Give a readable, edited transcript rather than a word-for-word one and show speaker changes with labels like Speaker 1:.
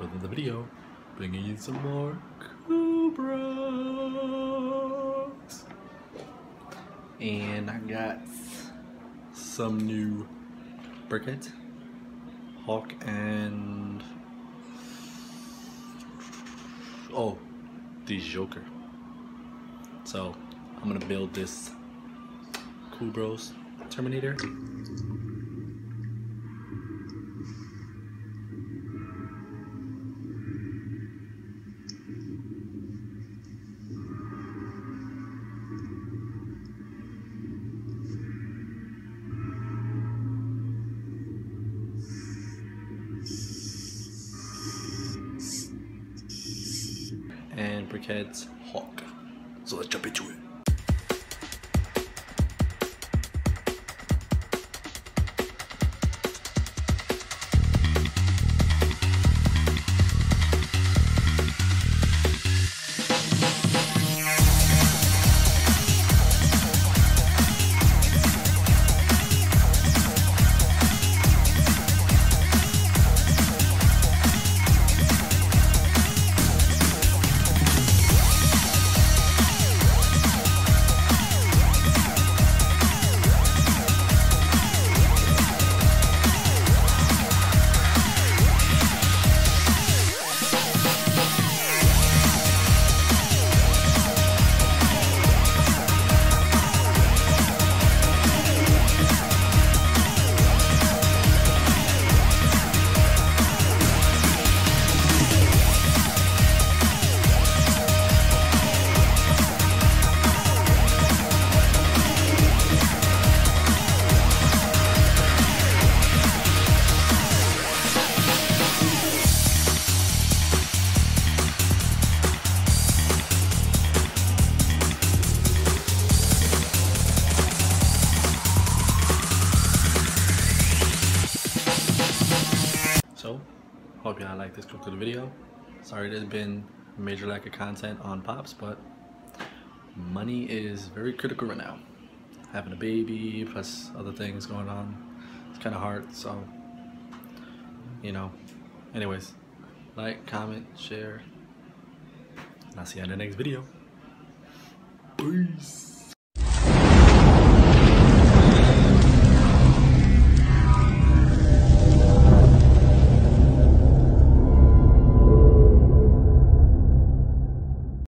Speaker 1: with another video, bringing you some more Cobras. And I got some new Brickheads, Hawk, and the Joker. So I'm gonna build this Cool Bros Terminator. And Brickhead's Hawk. So let's jump into it. So, hope y'all like this quick little video. Sorry there's been a major lack of content on Pops, but money is very critical right now. Having a baby, plus other things going on, it's kind of hard, so, you know. Anyways, like, comment, share, and I'll see you in the next video. Peace.